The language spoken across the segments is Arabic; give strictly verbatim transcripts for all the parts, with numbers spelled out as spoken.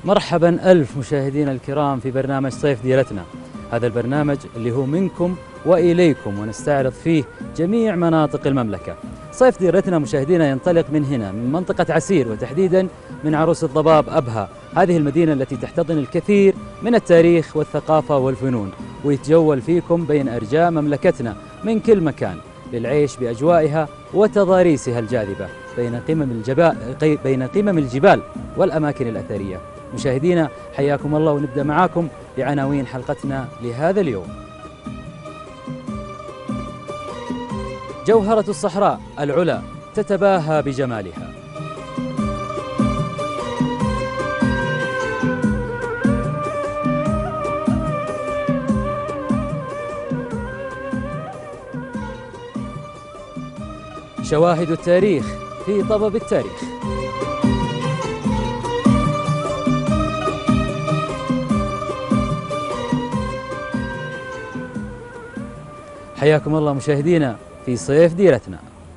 مرحبا ألف مشاهدينا الكرام في برنامج صيف ديرتنا. هذا البرنامج اللي هو منكم وإليكم، ونستعرض فيه جميع مناطق المملكة. صيف ديرتنا مشاهدينا ينطلق من هنا، من منطقة عسير، وتحديدا من عروس الضباب أبها، هذه المدينة التي تحتضن الكثير من التاريخ والثقافة والفنون، ويتجول فيكم بين أرجاء مملكتنا من كل مكان للعيش بأجوائها وتضاريسها الجاذبة بين قمم الجبال بين قمم الجبال والأماكن الأثرية. مشاهدينا حياكم الله، ونبدأ معاكم بعناوين حلقتنا لهذا اليوم. جوهرة الصحراء العلا تتباهى بجمالها. شواهد التاريخ في ضباب التاريخ. حياكم الله مشاهدينا في صيف ديرتنا.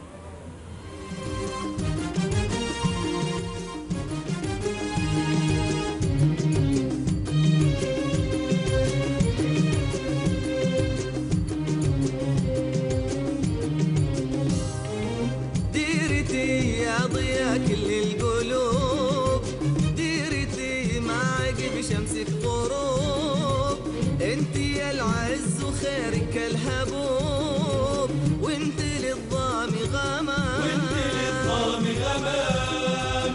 ديرتي يا ضياء كل القلوب، ديرتي ما عقب شمسك غروب، انت يا العز وخيرك الهبوب، وانت للظام غمام، وانت للظام غمام،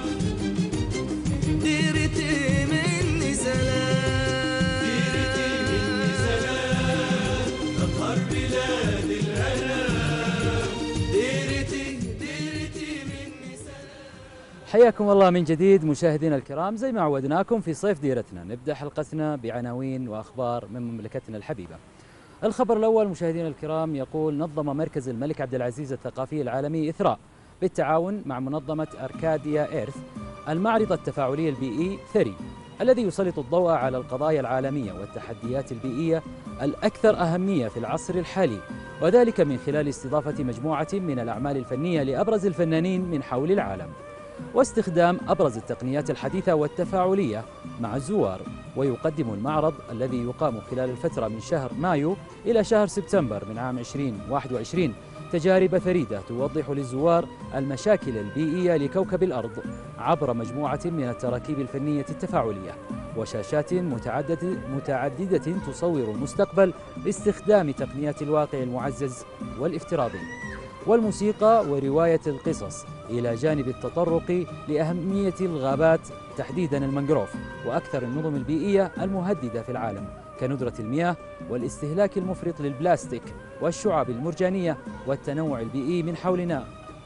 ديرتي مني سلام، ديرتي مني سلام، تطهر بلاد الأنام، ديرتي ديرتي مني سلام. حياكم الله من جديد مشاهدينا الكرام، زي ما عودناكم في صيف ديرتنا نبدأ حلقتنا بعناوين وأخبار من مملكتنا الحبيبة. الخبر الأول مشاهدينا الكرام يقول: نظم مركز الملك عبد العزيز الثقافي العالمي إثراء بالتعاون مع منظمة أركاديا إيرث المعرض التفاعلي البيئي ثري، الذي يسلط الضوء على القضايا العالمية والتحديات البيئية الأكثر أهمية في العصر الحالي، وذلك من خلال استضافة مجموعة من الأعمال الفنية لأبرز الفنانين من حول العالم، واستخدام أبرز التقنيات الحديثة والتفاعلية مع الزوار. ويقدم المعرض الذي يقام خلال الفترة من شهر مايو إلى شهر سبتمبر من عام ألفين وواحد وعشرين تجارب فريدة توضح للزوار المشاكل البيئية لكوكب الأرض عبر مجموعة من التراكيب الفنية التفاعلية وشاشات متعددة, متعددة تصور المستقبل باستخدام تقنيات الواقع المعزز والافتراضي والموسيقى ورواية القصص، إلى جانب التطرق لأهمية الغابات تحديدا المنغروف وأكثر النظم البيئية المهددة في العالم كندرة المياه والاستهلاك المفرط للبلاستيك والشعاب المرجانية والتنوع البيئي من حولنا.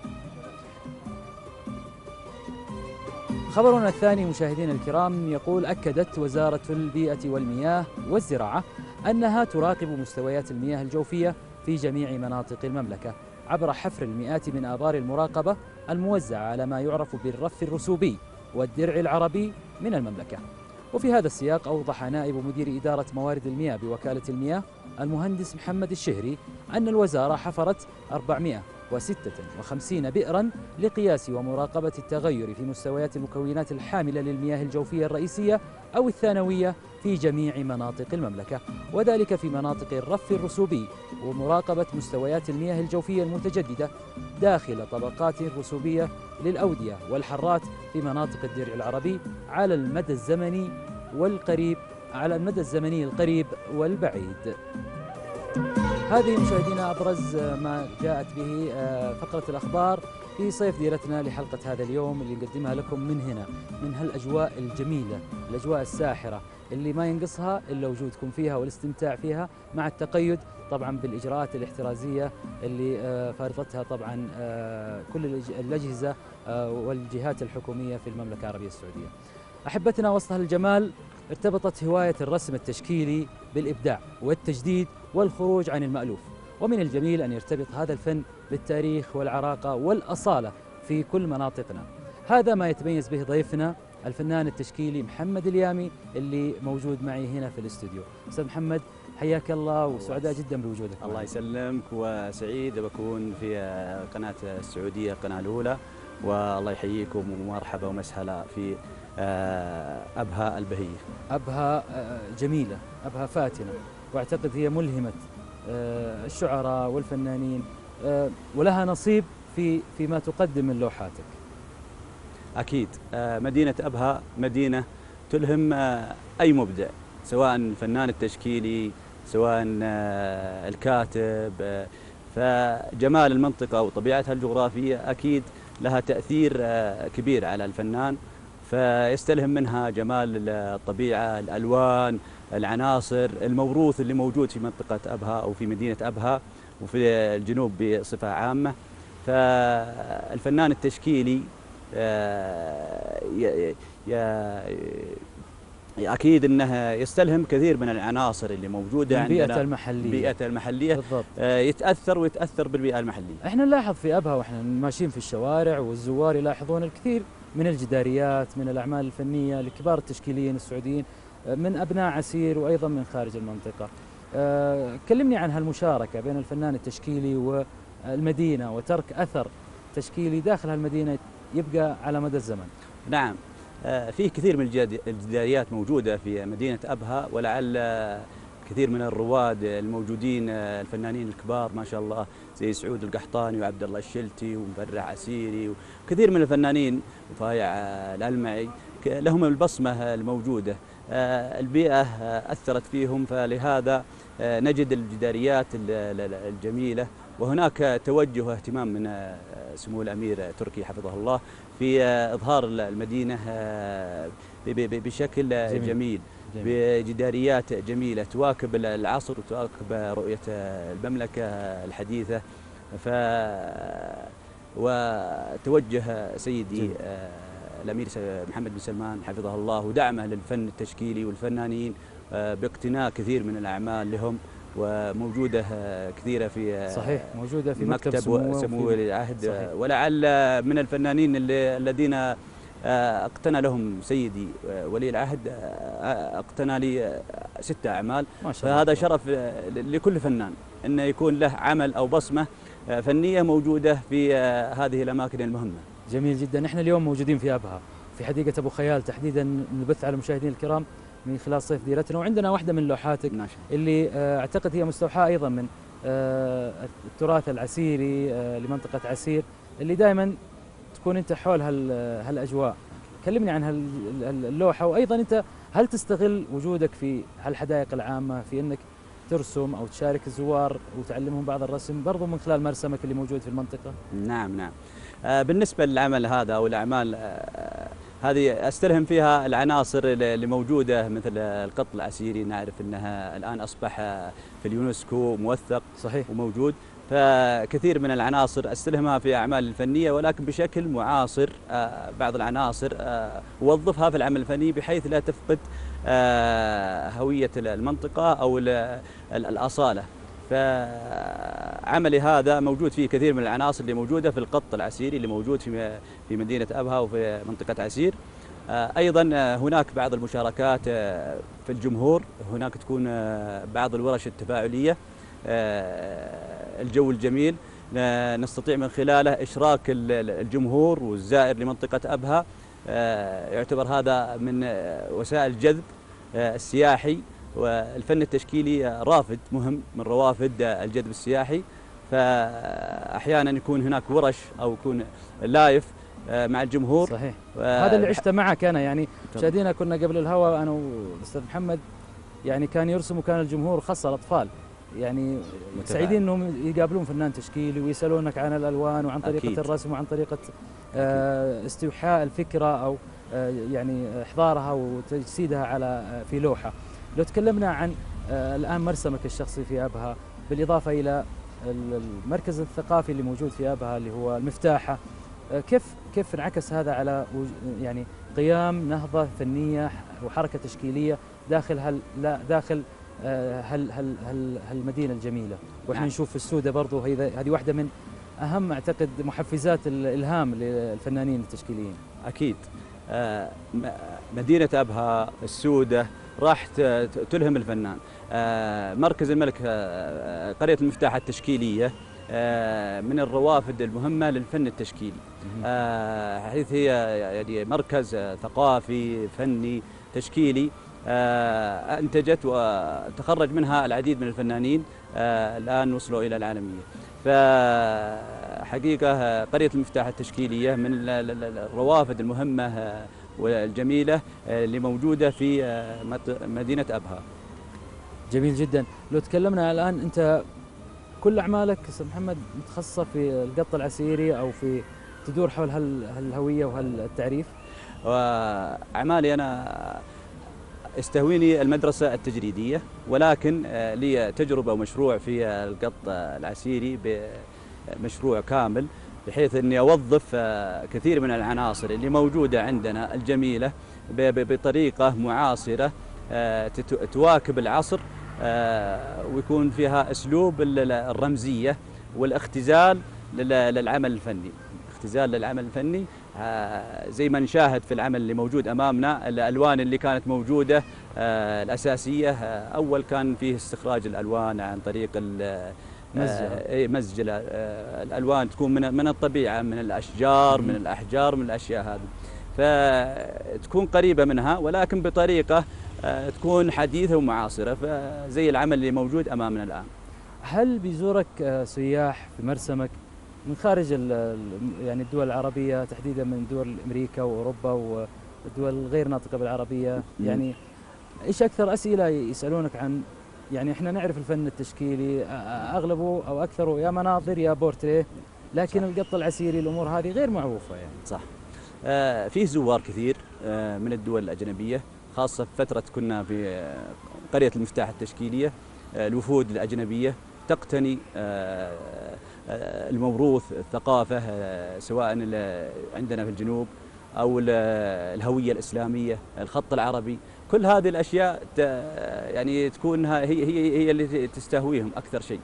خبرنا الثاني مشاهدينا الكرام يقول: أكدت وزارة البيئة والمياه والزراعة أنها تراقب مستويات المياه الجوفية في جميع مناطق المملكة عبر حفر المئات من آبار المراقبة الموزعة على ما يعرف بالرف الرسوبي والدرع العربي من المملكة. وفي هذا السياق أوضح نائب مدير إدارة موارد المياه بوكالة المياه المهندس محمد الشهري أن الوزارة حفرت أربعمئة وستة وخمسين بئرا لقياس ومراقبة التغير في مستويات المكونات الحاملة للمياه الجوفية الرئيسية أو الثانوية في جميع مناطق المملكة، وذلك في مناطق الرف الرسوبي ومراقبة مستويات المياه الجوفية المتجددة داخل طبقات رسوبية للأودية والحرات في مناطق الدرع العربي على المدى الزمني والقريب على المدى الزمني القريب والبعيد. هذه مشاهدينا أبرز ما جاءت به فقرة الأخبار في صيف ديرتنا لحلقة هذا اليوم اللي نقدمها لكم من هنا، من هالأجواء الجميلة، الأجواء الساحرة اللي ما ينقصها إلا وجودكم فيها والاستمتاع فيها مع التقيد طبعا بالإجراءات الاحترازية اللي فرضتها طبعا كل الأجهزة والجهات الحكومية في المملكة العربية السعودية. أحبتنا، وسط هالجمال ارتبطت هواية الرسم التشكيلي بالإبداع والتجديد والخروج عن المألوف، ومن الجميل أن يرتبط هذا الفن بالتاريخ والعراقة والأصالة في كل مناطقنا. هذا ما يتميز به ضيفنا الفنان التشكيلي محمد اليامي اللي موجود معي هنا في الاستوديو. أستاذ محمد حياك الله وسعداء جدا بوجودك. الله يسلمك، وسعيد بكون في قناة السعودية القناة الأولى، والله يحييكم ومرحبا ومسهلا في أبها البهية. أبها جميلة، أبها فاتنة، وأعتقد هي ملهمة الشعراء والفنانين، ولها نصيب في فيما تقدم من لوحاتك. أكيد. مدينة أبها مدينة تلهم أي مبدع، سواء الفنان التشكيلي سواء الكاتب، فجمال المنطقة وطبيعتها الجغرافية أكيد لها تأثير كبير على الفنان، فيستلهم منها جمال الطبيعة، الألوان، العناصر، الموروث اللي موجود في منطقة أبها أو في مدينة أبها وفي الجنوب بصفة عامة. فالفنان التشكيلي أكيد أنه يستلهم كثير من العناصر اللي موجودة عندنا، البيئة المحلية، البيئة المحلية بالضبط. يتأثر ويتأثر بالبيئة المحلية. احنا نلاحظ في أبها واحنا ماشيين في الشوارع والزوار يلاحظون الكثير من الجداريات، من الأعمال الفنية لكبار التشكيليين السعوديين من أبناء عسير وأيضا من خارج المنطقة. أه كلمني عن هالمشاركة بين الفنان التشكيلي والمدينة وترك أثر تشكيلي داخل هالمدينة يبقى على مدى الزمن. نعم، فيه كثير من الجداريات موجودة في مدينة أبها، ولعل كثير من الرواد الموجودين الفنانين الكبار ما شاء الله زي سعود القحطاني وعبد الله الشلتي ومفرح عسيري وكثير من الفنانين وفايع الألمعي لهم البصمة الموجودة. البيئة أثرت فيهم، فلهذا نجد الجداريات الجميلة، وهناك توجه واهتمام من سمو الأمير تركي حفظه الله في إظهار المدينة بشكل جميل, جميل. بجداريات جميلة تواكب العصر وتواكب رؤية المملكة الحديثة. ف وتوجه سيدي جميل. الأمير محمد بن سلمان حفظه الله ودعمه للفن التشكيلي والفنانين باقتناء كثير من الأعمال لهم، وموجودة كثيرة في صحيح موجودة في مكتب, مكتب سمو ولي العهد. ولعل من الفنانين اللي الذين اقتنى لهم سيدي ولي العهد اقتنى لي ست أعمال، فهذا شرف لكل فنان أنه يكون له عمل أو بصمة فنية موجودة في هذه الأماكن المهمة. جميل جدا. احنا اليوم موجودين في أبها في حديقة أبو خيال تحديدا، نبث على المشاهدين الكرام من خلال صيف ديرتنا، وعندنا واحدة من لوحاتك اللي اعتقد هي مستوحاة ايضا من التراث العسيري لمنطقة عسير اللي دائما تكون انت حول هالاجواء. كلمني عن هاللوحة، وايضا انت هل تستغل وجودك في هالحدائق العامة في انك ترسم او تشارك الزوار وتعلمهم بعض الرسم برضو من خلال مرسمك اللي موجود في المنطقة؟ نعم نعم. بالنسبة للعمل هذا او الاعمال هذه استلهم فيها العناصر اللي موجودة مثل القط العسيري، نعرف انها الان اصبح في اليونسكو موثق صحيح وموجود، فكثير من العناصر استلهمها في اعمال الفنية ولكن بشكل معاصر. بعض العناصر اوظفها في العمل الفني بحيث لا تفقد هوية المنطقة او الاصالة. فعملي هذا موجود فيه كثير من العناصر اللي موجودة في القط العسيري اللي موجود في في مدينة أبها وفي منطقة عسير. أيضا هناك بعض المشاركات في الجمهور، هناك تكون بعض الورش التفاعلية، الجو الجميل نستطيع من خلاله إشراك الجمهور والزائر لمنطقة أبها. يعتبر هذا من وسائل الجذب السياحي، والفن التشكيلي رافد مهم من روافد الجذب السياحي. فأحيانا يكون هناك ورش أو يكون لايف مع الجمهور. صحيح و... هذا اللي عشت معك أنا، يعني مشاهدينا كنا قبل الهواء أنا والأستاذ محمد يعني كان يرسم وكان الجمهور خاصة الأطفال يعني متفاعل. سعيدين أنهم يقابلون فنان تشكيلي ويسألونك عن الألوان وعن طريقة أكيد. الرسم وعن طريقة آه استيحاء الفكرة أو آه يعني إحضارها وتجسيدها على في لوحة. لو تكلمنا عن آه الآن مرسمك الشخصي في أبها بالإضافة إلى المركز الثقافي اللي موجود في أبها اللي هو المفتاحة، آه كيف كيف انعكس هذا على يعني قيام نهضة فنية وحركة تشكيلية داخل هال لا داخل آه هال هال هال هالمدينة الجميلة؟ واحنا نعم. نشوف في السودة برضو هذه واحدة من أهم أعتقد محفزات الإلهام للفنانين التشكيليين. أكيد. آه مدينة أبها السودة راح تلهم الفنان. مركز الملك قرية المفتاح التشكيلية من الروافد المهمة للفن التشكيلي، حيث هي يعني مركز ثقافي فني تشكيلي أنتجت وتخرج منها العديد من الفنانين الآن وصلوا إلى العالمية. فحقيقة قرية المفتاح التشكيلية من الروافد المهمة والجميلة اللي موجودة في مدينة أبها. جميل جدا. لو تكلمنا الآن، أنت كل أعمالك أستاذ محمد متخصصة في القط العسيري أو في تدور حول هالهوية وهالتعريف؟ وأعمالي أنا استهويني المدرسة التجريدية، ولكن لي تجربة ومشروع في القط العسيري بمشروع كامل، بحيث أني أوظف كثير من العناصر اللي موجودة عندنا الجميلة بطريقة معاصرة تواكب العصر، ويكون فيها أسلوب الرمزية والاختزال للعمل الفني. اختزال للعمل الفني زي ما نشاهد في العمل اللي موجود أمامنا. الألوان اللي كانت موجودة الأساسية، أول كان فيه استخراج الألوان عن طريق مزج الألوان، تكون من من الطبيعة، من الأشجار، من الأحجار، من الأشياء هذه، فتكون قريبة منها ولكن بطريقة تكون حديثة ومعاصرة، فزي العمل اللي موجود أمامنا الآن. هل بيزورك سياح في مرسمك من خارج يعني الدول العربية، تحديدا من دول أمريكا وأوروبا والدول غير ناطقة بالعربية؟ يعني إيش أكثر أسئلة يسألونك عن، يعني إحنا نعرف الفن التشكيلي أغلبه أو أكثره يا مناظر يا بورتريه، لكن صح. القط العسيري الأمور هذه غير معروفة يعني. صح. آه فيه زوار كثير آه من الدول الأجنبية، خاصة في فترة كنا في قرية المفتاح التشكيلية. آه الوفود الأجنبية تقتني آه الموروث الثقافة، سواء عندنا في الجنوب أو الهوية الإسلامية، الخط العربي، كل هذه الأشياء يعني تكون هي هي هي اللي تستهويهم أكثر شيء.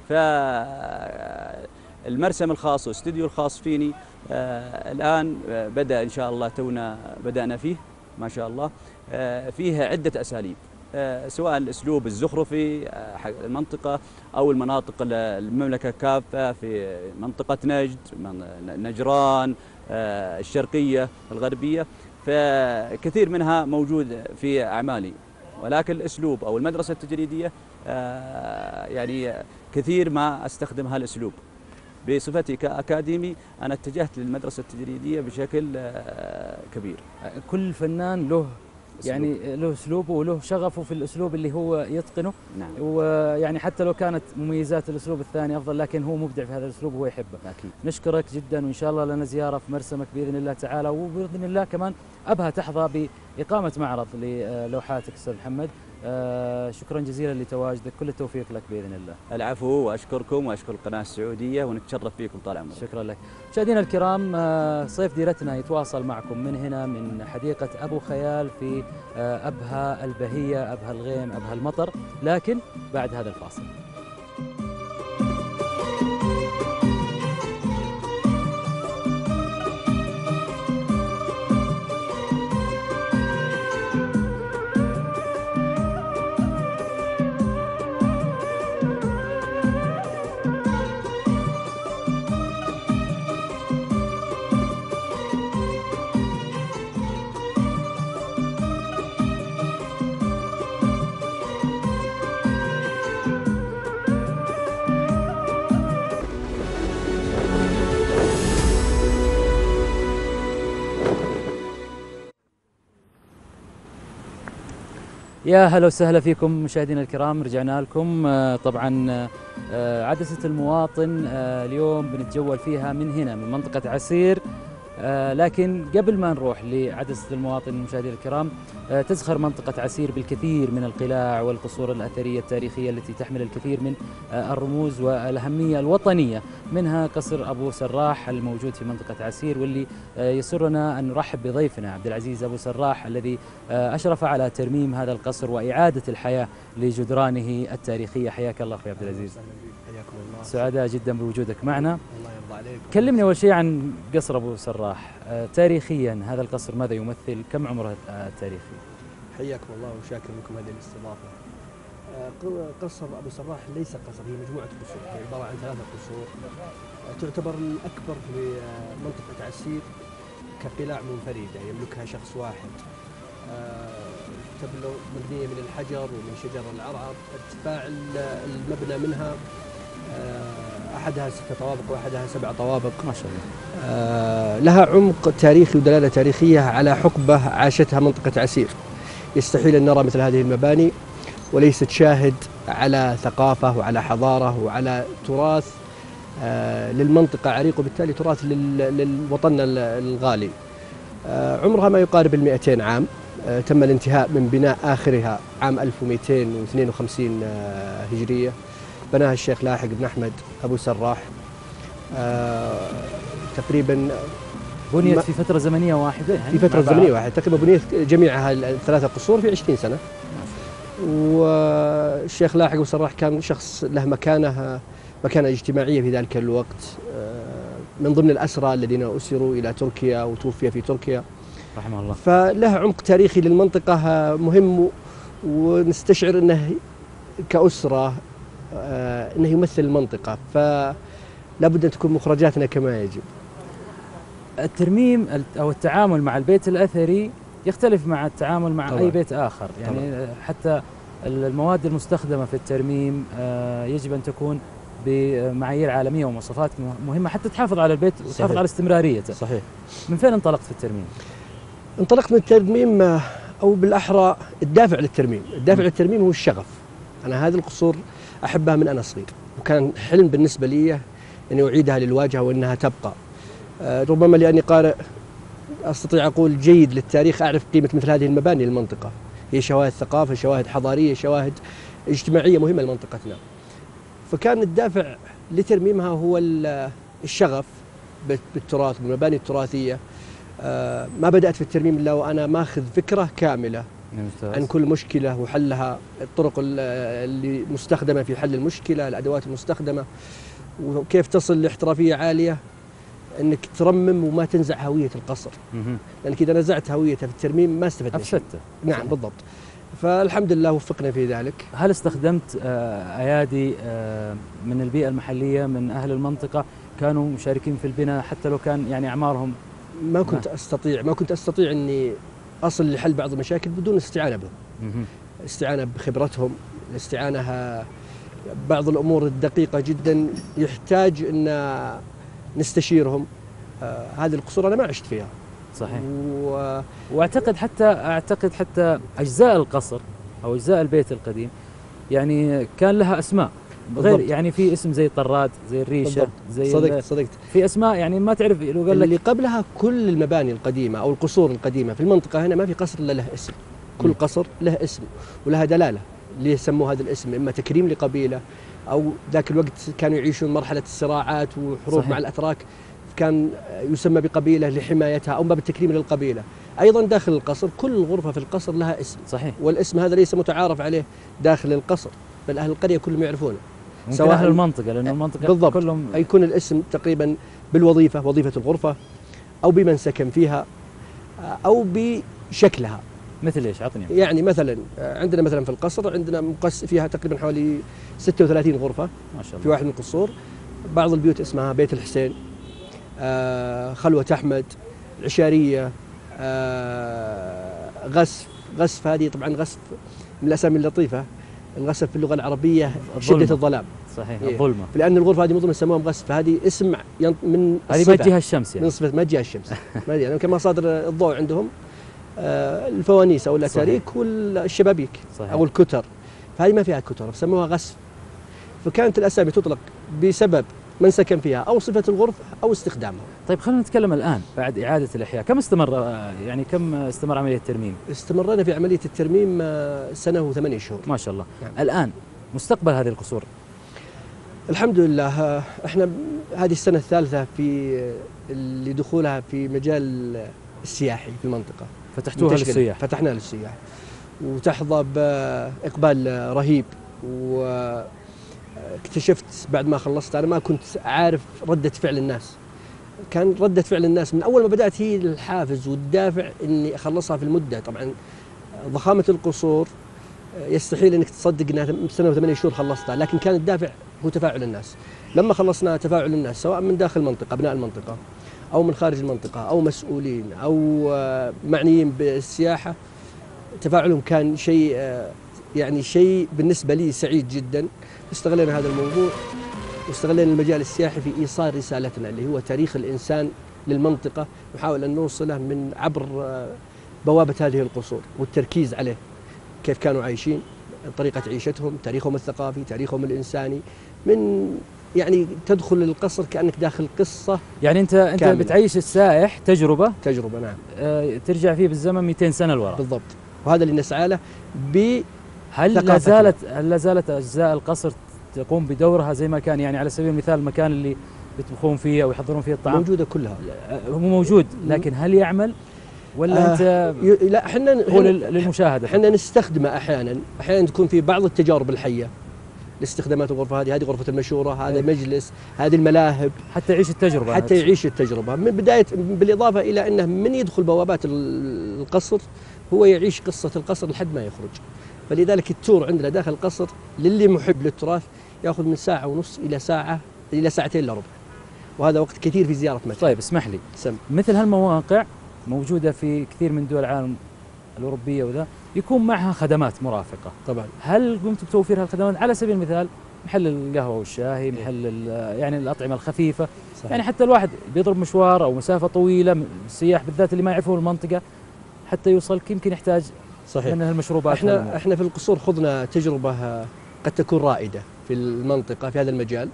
فالمرسم الخاص والاستوديو الخاص فيني الآن بدأ إن شاء الله، تونا بدأنا فيه ما شاء الله. فيه عدة أساليب، سواء الأسلوب الزخرفي حق المنطقة أو المناطق المملكة كافة، في منطقة نجد، نجران، الشرقية، الغربية، فكثير منها موجود في أعمالي. ولكن الأسلوب أو المدرسة التجريدية يعني كثير ما أستخدم هالأسلوب. بصفتي كأكاديمي أنا اتجهت للمدرسة التجريدية بشكل كبير. كل فنان له يعني له اسلوبه وله شغفه في الاسلوب اللي هو يتقنه. نعم. ويعني حتى لو كانت مميزات الاسلوب الثاني افضل، لكن هو مبدع في هذا الاسلوب وهو يحبه. أكيد. نشكرك جدا، وان شاء الله لنا زياره في مرسمك باذن الله تعالى، وباذن الله كمان ابها تحظى باقامه معرض للوحاتك استاذ محمد. آه شكرا جزيلا لتواجدك، كل التوفيق لك باذن الله. العفو، واشكركم واشكر القناه السعوديه ونتشرف فيكم طال عمرك. شكرا لك. مشاهدينا الكرام، آه صيف ديرتنا يتواصل معكم من هنا من حديقه ابو خيال في آه ابها البهيه، ابها الغيم، ابها المطر، لكن بعد هذا الفاصل. يا هلا وسهلا فيكم مشاهدينا الكرام، رجعنا لكم. طبعا عدسة المواطن اليوم بنتجول فيها من هنا من منطقة عسير، لكن قبل ما نروح لعدسة المواطن مشاهدينا الكرام، تزخر منطقة عسير بالكثير من القلاع والقصور الأثرية التاريخية التي تحمل الكثير من الرموز والأهمية الوطنية، منها قصر أبو سراح الموجود في منطقة عسير، واللي يسرنا أن نرحب بضيفنا عبد العزيز أبو سراح الذي أشرف على ترميم هذا القصر وإعادة الحياة لجدرانه التاريخية. حياك الله أخوي عبد العزيز. حياكم الله. سعداء جدا بوجودك معنا. الله يرضى عليك. كلمني أول شيء عن قصر أبو سراح. تاريخيا هذا القصر ماذا يمثل؟ كم عمره التاريخي؟ حياكم الله وشاكر لكم هذه الاستضافة. قصر أبو سراح ليس قصر، هي مجموعة قصور، هي عبارة عن ثلاثة قصور، تعتبر الأكبر في منطقة عسير كقلاع منفردة يملكها شخص واحد، تبلغ مبنية من الحجر ومن شجر العرعر، ارتفاع المبنى منها أحدها ست طوابق وأحدها سبع طوابق ما شاء الله. لها عمق تاريخي ودلالة تاريخية على حقبة عاشتها منطقة عسير، يستحيل أن نرى مثل هذه المباني وليست شاهد على ثقافة وعلى حضارة وعلى تراث للمنطقة عريق، وبالتالي تراث للوطن الغالي. عمرها ما يقارب المئتين عام، تم الانتهاء من بناء آخرها عام ألف ومئتين واثنين وخمسين هجرية، بناها الشيخ لاحق بن أحمد أبو سراح. تقريبا بنيت في فترة زمنية واحدة، يعني في فترة زمنية واحدة تقريبا بنيت جميعها الثلاثة قصور في عشرين سنة. والشيخ لاحق أبو سراح كان شخص له مكانة مكانة اجتماعية في ذلك الوقت، من ضمن الأسرى الذين أسروا إلى تركيا وتوفي في تركيا رحمه الله. فله عمق تاريخي للمنطقة مهم، ونستشعر أنه كأسرة أنه يمثل المنطقة، فلا بد أن تكون مخرجاتنا كما يجب. الترميم أو التعامل مع البيت الأثري يختلف مع التعامل مع طبعا. أي بيت آخر، يعني طبعا. حتى المواد المستخدمة في الترميم يجب أن تكون بمعايير عالمية ومواصفات مهمة حتى تحافظ على البيت وتحافظ صحيح. على استمراريته. صحيح. من فين انطلقت في الترميم؟ انطلقت من الترميم، أو بالأحرى الدافع للترميم، الدافع م. للترميم هو الشغف. أنا هذه القصور أحبها من أنا صغير، وكان حلم بالنسبة لي أن أعيدها للواجهة وأنها تبقى. ربما لأني قارئ أستطيع أقول جيد للتاريخ، أعرف قيمة مثل هذه المباني للمنطقة، هي شواهد ثقافة، شواهد حضارية، شواهد اجتماعية مهمة لمنطقتنا. فكان الدافع لترميمها هو الشغف بالتراث بالمباني التراثية. ما بدأت في الترميم إلا وأنا ماخذ فكرة كاملة عن كل مشكلة وحلها، الطرق اللي مستخدمة في حل المشكلة، الأدوات المستخدمة، وكيف تصل لاحترافية عالية انك ترمم وما تنزع هويه القصر، لانك اذا نزعت هويته في الترميم ما استفدت. افسدته. نعم صحيح. بالضبط. فالحمد لله وفقنا في ذلك. هل استخدمت ايادي من البيئه المحليه من اهل المنطقه كانوا مشاركين في البناء حتى لو كان يعني اعمارهم؟ ما كنت ما. استطيع ما كنت استطيع اني اصل لحل بعض المشاكل بدون استعانه بهم. استعانه بخبرتهم، الاستعانه بعض الامور الدقيقه جدا يحتاج ان نستشيرهم. آه هذه القصور أنا ما عشت فيها. صحيح. و... واعتقد حتى اعتقد حتى اجزاء القصر او اجزاء البيت القديم يعني كان لها اسماء غير، يعني في اسم زي الطراد، زي الريشه، بالضبط. زي صدقت صدقت في اسماء يعني ما تعرف لو قال لك اللي قبلها. كل المباني القديمه او القصور القديمه في المنطقه هنا ما في قصر الا له اسم، كل م. قصر له اسم ولها دلاله، ليه سموا هذا الاسم؟ اما تكريم لقبيله، او ذاك الوقت كانوا يعيشون مرحله الصراعات وحروب صحيح. مع الاتراك، كان يسمى بقبيله لحمايتها او باب التكريم للقبيله. ايضا داخل القصر كل غرفه في القصر لها اسم. صحيح. والاسم هذا ليس متعارف عليه داخل القصر، بل اهل القريه كلهم يعرفونه، سواء اهل المنطقه، لان المنطقه بالضبط كلهم يكون الاسم تقريبا بالوظيفه، وظيفه الغرفه، او بمن سكن فيها، او بشكلها. مثل ايش؟ عطني. يعني مثلا عندنا مثلا في القصر عندنا مقص فيها تقريبا حوالي ستة وثلاثين غرفه ما شاء الله. في واحد من القصور. بعض البيوت اسمها بيت الحسين، آه خلوة أحمد، عشارية، آه غسف. غسف هذه طبعا غسف من الأسامي اللطيفة. الغسف في اللغة العربية الظلمة. شدة الظلام. صحيح. إيه. الظلمة. لأن الغرفة هذه مظلمة سموها غسف، فهذه اسم من هذه ما تجيها الشمس يعني. من صفة ما تجيها الشمس. ما يعني كما مصادر الضوء عندهم آه الفوانيس أو الأتاريك والشبابيك. صحيح. أو الكتر، فهذه ما فيها كتر فسموها غسف. فكانت الأسامي تطلق بسبب من سكن فيها أو صفة الغرفة أو استخدامها. طيب خلينا نتكلم الآن بعد إعادة الإحياء، كم استمر يعني كم استمر عملية الترميم؟ استمرنا في عملية الترميم سنة وثمانية شهور. ما شاء الله. نعم. الآن مستقبل هذه القصور؟ الحمد لله احنا هذه السنة الثالثة في لدخولها في مجال السياحي في المنطقة. فتحتوها للسياح؟ فتحناها للسياح وتحظى بإقبال رهيب. و اكتشفت بعد ما خلصت أنا ما كنت عارف ردة فعل الناس. كان ردة فعل الناس من أول ما بدأت هي الحافز والدافع إني أخلصها في المدة. طبعا ضخامة القصور يستحيل انك تصدق انها سنه وثمانية شهور خلصتها، لكن كان الدافع هو تفاعل الناس. لما خلصنا تفاعل الناس سواء من داخل المنطقه ابناء المنطقه او من خارج المنطقه او مسؤولين او معنيين بالسياحه، تفاعلهم كان شيء يعني شيء بالنسبه لي سعيد جدا. استغلينا هذا الموضوع واستغلينا المجال السياحي في ايصال رسالتنا اللي هو تاريخ الانسان للمنطقه، نحاول ان نوصله من عبر بوابه هذه القصور والتركيز عليه، كيف كانوا عايشين، طريقه عيشتهم، تاريخهم الثقافي، تاريخهم الانساني، من يعني تدخل القصر كانك داخل قصه. يعني انت انت كاملة. بتعيش السائح تجربه تجربه نعم آه ترجع فيه بالزمن مئتين سنه لورا بالضبط، وهذا اللي نسعى له. ب هل لا زالت هل لا زالت اجزاء القصر تقوم بدورها زي ما كان؟ يعني على سبيل المثال المكان اللي بيطبخون فيه او يحضرون فيه الطعام موجوده كلها، هو موجود، لكن هل يعمل ولا آه انت ي... لا احنا هو للمشاهده؟ احنا نستخدمه احيانا احيانا تكون في بعض التجارب الحيه لاستخدامات الغرفه هذه، هذه غرفه المشوره، هذا مجلس، هذه الملاهب، حتى يعيش التجربه حتى يعيش التجربه من بدايه، بالاضافه الى انه من يدخل بوابات القصر هو يعيش قصه القصر لحد ما يخرج. فلذلك التور عندنا داخل القصر للي محب للتراث ياخذ من ساعه ونص الى ساعه الى ساعتين الا ربع، وهذا وقت كثير في زياره متحف. طيب اسمح لي، سم. مثل هالمواقع موجوده في كثير من دول العالم الاوروبيه وذا، يكون معها خدمات مرافقه. طبعا. هل قمت بتوفير هالخدمات؟ على سبيل المثال محل القهوه والشاي، محل يعني الاطعمه الخفيفه. صحيح. يعني حتى الواحد بيضرب مشوار او مسافه طويله، السياح بالذات اللي ما يعرفون المنطقه، حتى يوصل يمكن يحتاج صحيح من المشروبات. احنا هالمو. احنا في القصور خضنا تجربه قد تكون رائده في المنطقه في هذا المجال،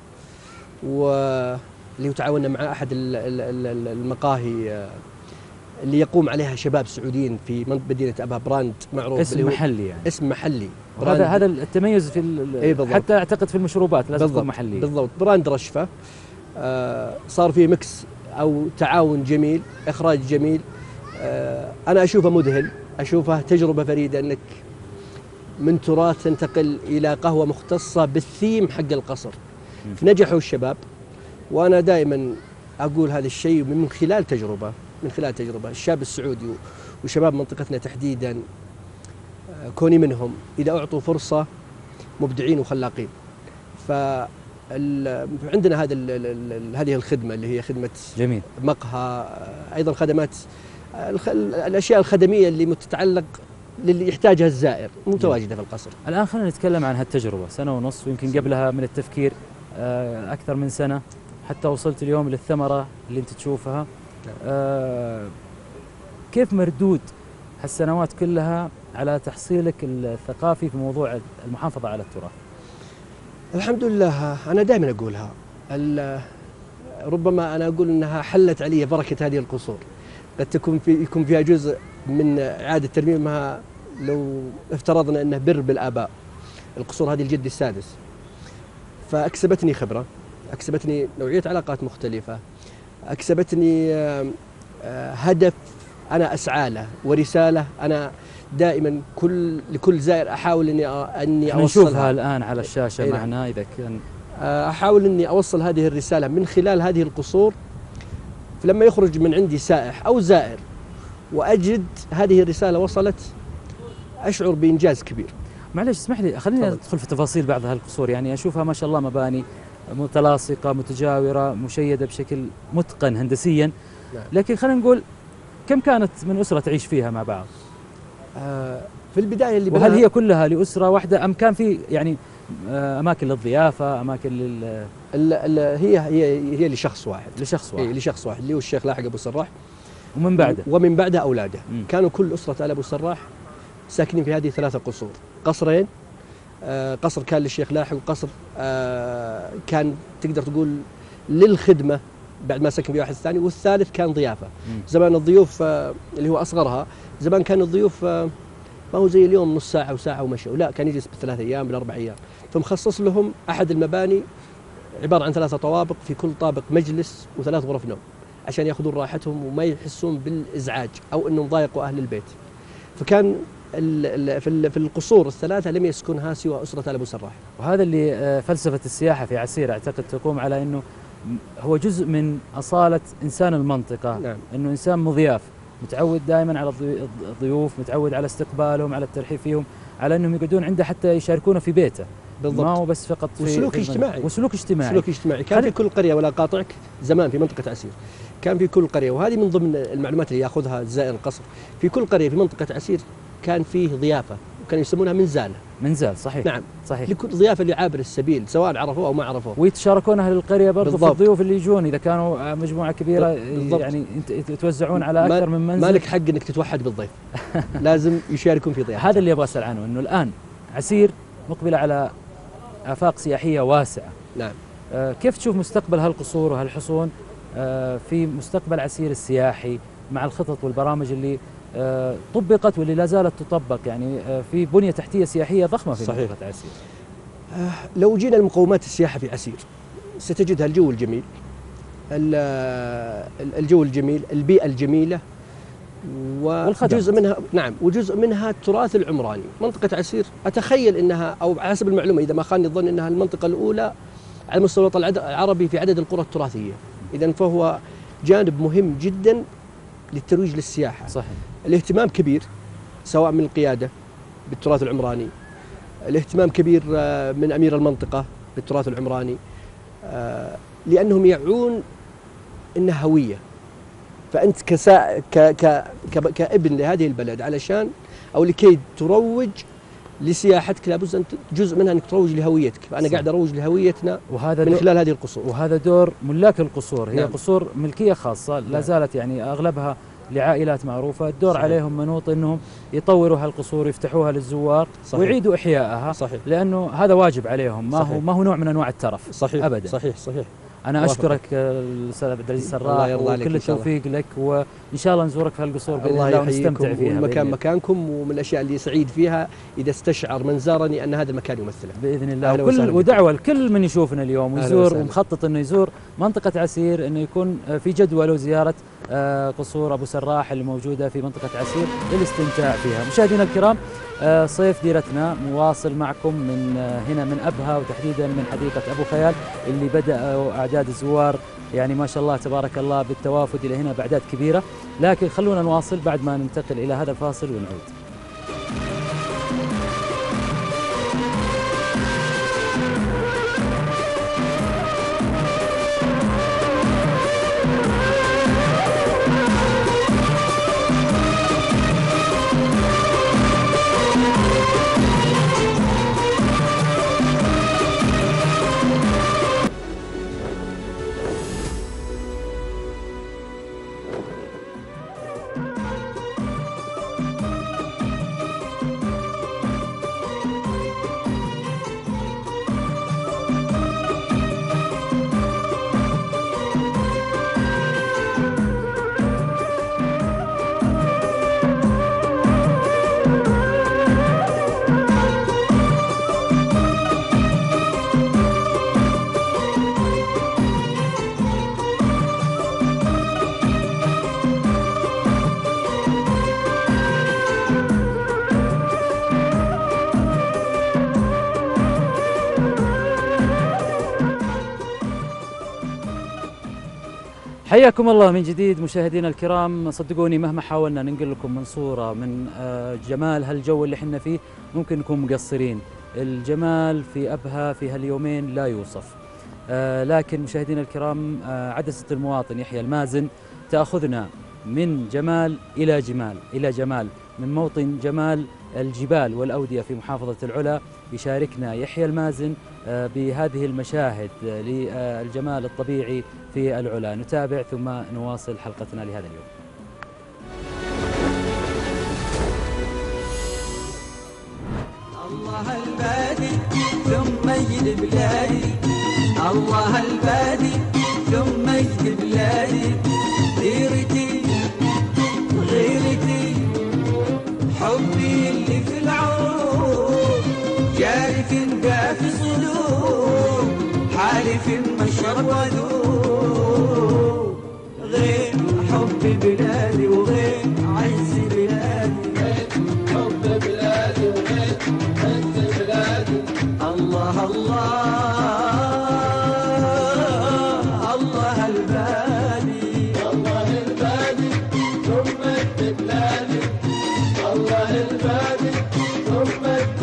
واللي تعاوننا مع احد المقاهي اللي يقوم عليها شباب سعوديين في مدينه ابها، براند معروف اسم محلي يعني اسم محلي. هذا هذا التميز في ايه حتى اعتقد في المشروبات لازم تكون محليه. بالضبط، براند رشفه. آه صار في ميكس او تعاون جميل، اخراج جميل. آه انا اشوفه مذهل، اشوفه تجربه فريده انك من تراث تنتقل الى قهوه مختصه بالثيم حق القصر. نجحوا الشباب، وانا دائما اقول هذا الشيء من خلال تجربه من خلال تجربه الشاب السعودي وشباب منطقتنا تحديدا، كوني منهم اذا اعطوا فرصه مبدعين وخلاقين. فعندنا هذا هذه الخدمه اللي هي خدمه جميل مقهى، ايضا خدمات الاشياء الخدميه اللي متتعلق للي يحتاجها الزائر متواجده في القصر. الان خلينا نتكلم عن هالتجربه، سنه ونص ويمكن قبلها من التفكير اكثر من سنه، حتى وصلت اليوم للثمره اللي انت تشوفها. آه كيف مردود هالسنوات كلها على تحصيلك الثقافي في موضوع المحافظه على التراث؟ الحمد لله، انا دائما اقولها، ربما انا اقول انها حلت علي بركه هذه القصور. قد تكون في يكون فيها جزء من اعاده ترميمها لو افترضنا انه بر بالاباء. القصور هذه الجد السادس، فاكسبتني خبره، اكسبتني نوعيه علاقات مختلفه، اكسبتني هدف انا اسعى له ورساله انا دائما كل لكل زائر احاول اني اني اوصلها. نشوفها الان على الشاشه إيه معنا اذا كان. احاول اني اوصل هذه الرساله من خلال هذه القصور، فلما يخرج من عندي سائح او زائر واجد هذه الرساله وصلت اشعر بانجاز كبير. معلش اسمح لي، خلينا ندخل في تفاصيل بعض هالقصور. يعني اشوفها ما شاء الله مباني متلاصقه متجاوره مشيده بشكل متقن هندسيا. لكن خلينا نقول كم كانت من أسرة تعيش فيها مع بعض؟ آه في البداية اللي وهل هي كلها لأسرة واحدة أم كان في يعني آه أماكن للضيافة، أماكن لل ال ال هي هي هي لشخص واحد لشخص واحد إيه لشخص واحد اللي هو الشيخ لاحق أبو سراح، ومن بعده ومن بعده أولاده. م. كانوا كل أسرة آل أبو سراح ساكنين في هذه ثلاثة قصور، قصرين. آه قصر كان للشيخ لاحق، وقصر آه كان تقدر تقول للخدمة بعد ما سكن في واحد ثاني، والثالث كان ضيافه. مم. زمان الضيوف آه اللي هو اصغرها، زمان كان الضيوف آه ما هو زي اليوم نص ساعه وساعه ومشوا، لا كان يجلس بثلاث ايام بالاربع ايام. فمخصص لهم احد المباني عباره عن ثلاثه طوابق، في كل طابق مجلس وثلاث غرف نوم، عشان ياخذون راحتهم وما يحسون بالازعاج او انهم ضايقوا اهل البيت. فكان في القصور الثلاثه لم يسكنها سوى اسره آل ابو سراح. وهذا اللي فلسفه السياحه في عسير اعتقد تقوم على انه هو جزء من أصالة إنسان المنطقة. نعم. أنه إنسان مضياف، متعود دائما على الضيوف، متعود على استقبالهم، على الترحيب فيهم. على أنهم يقعدون عنده حتى يشاركونه في بيته. بالضبط. ما هو بس فقط في وسلوك في اجتماعي. وسلوك اجتماعي. سلوك اجتماعي كان في كل قرية، ولا قاطعك، زمان في منطقة عسير كان في كل قرية، وهذه من ضمن المعلومات اللي ياخذها زائر القصر، في كل قرية في منطقة عسير كان فيه ضيافة وكانوا يسمونها منزالة. منزال صحيح. نعم صحيح. لكل ضيافة لعابر السبيل سواء عرفوه أو ما عرفوه. ويتشاركون أهل القرية برضو بالضبط. في الضيوف اللي يجون إذا كانوا مجموعة كبيرة. بالضبط. يعني يتوزعون على أكثر من منزل. ما لك حق أنك تتوحد بالضيف لازم يشاركون في ضيافة. هذا اللي أبغى أسأل عنه، أنه الآن عسير مقبلة على آفاق سياحية واسعة. نعم. آه كيف تشوف مستقبل هالقصور وهالحصون آه في مستقبل عسير السياحي مع الخطط والبرامج اللي آه طبقت واللي لا زالت تطبق؟ يعني آه في بنية تحتية سياحية ضخمة في صحيح. منطقة عسير. آه لو جينا لمقومات السياحة في عسير ستجدها الجو الجميل، الجو الجميل، البيئة الجميلة، وجزء منها نعم وجزء منها التراث العمراني. منطقة عسير أتخيل أنها، أو حسب المعلومة إذا ما خاني الظن، أنها المنطقة الأولى على مستوى الوطن العربي في عدد القرى التراثية. إذن فهو جانب مهم جدا للترويج للسياحة. صحيح. الاهتمام كبير سواء من القيادة بالتراث العمراني، الاهتمام كبير من أمير المنطقة بالتراث العمراني، لأنهم يعون إنها هوية. فأنت كسا ك ك كابن لهذه البلد علشان أو لكي تروج لسياحتك لابد أن جزء منها أنك تروج لهويتك. فأنا قاعد أروج لهويتنا وهذا من خلال هذه القصور. وهذا دور ملاك القصور. هي نعم. قصور ملكية خاصة لا زالت يعني أغلبها لعائلات معروفة. الدور صحيح. عليهم منوط أنهم يطوروا هالقصور، يفتحوها للزوار صحيح. ويعيدوا إحيائها صحيح. لأنه هذا واجب عليهم، ما صحيح. هو ما هو نوع من أنواع الترف. صحيح. أبدا. صحيح صحيح. أنا أشكرك الأستاذ عبد العزيز سراح وكل التوفيق لك، وإن شاء الله نزورك في هالقصور بإذن الله ونستمتع فيها. والمكان مكانكم، ومن الأشياء اللي سعيد فيها إذا استشعر من زارني أن هذا المكان يمثله بإذن الله. وكل ودعوة لكل من يشوفنا اليوم ويزور ومخطط أنه يزور منطقة عسير أنه يكون في جدوله زيارة قصور أبو سراح اللي موجودة في منطقة عسير للاستمتاع فيها. مشاهدينا الكرام، صيف ديرتنا مواصل معكم من هنا من أبها، وتحديدا من حديقة أبو خيال اللي بدأ أعداد الزوار يعني ما شاء الله تبارك الله بالتوافد إلى هنا بأعداد كبيرة. لكن خلونا نواصل بعد ما ننتقل إلى هذا الفاصل ونعود. حياكم الله من جديد مشاهدينا الكرام. صدقوني مهما حاولنا ننقل لكم من صورة من جمال هالجو اللي حنا فيه ممكن نكون مقصرين. الجمال في أبها في هاليومين لا يوصف. لكن مشاهدينا الكرام، عدسة المواطن يحيى المازن تأخذنا من جمال إلى جمال إلى جمال من موطن جمال الجبال والأودية في محافظة العلا. يشاركنا يحيى المازن بهذه المشاهد للجمال الطبيعي في العلا. نتابع ثم نواصل حلقتنا لهذا اليوم. الله البادي ثم يجد بلادي، الله البادي ثم يجد بلادي، غيرتي غيرتي حبي اللي في العروق، جارف دافي صدور، حالف مشرب وذوق، غير حب بلادي وغير عز بلادي، غير حب بلادي وغير عز بلادي. الله الله الله البادي، الله البادي ثم بلادي، الله البادي ثم